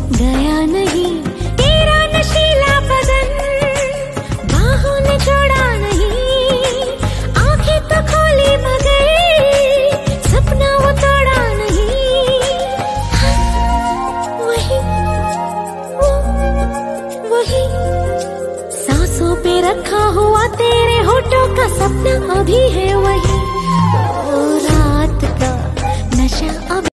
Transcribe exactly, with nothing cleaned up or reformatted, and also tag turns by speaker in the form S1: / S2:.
S1: गया नहीं तेरा नशीला बदन, बाहों ने छोड़ा नहीं, आंखें तो खोली मगर सपना वो तोड़ा नहीं। वही वो वही सांसों पे रखा हुआ तेरे होठों का सपना अभी है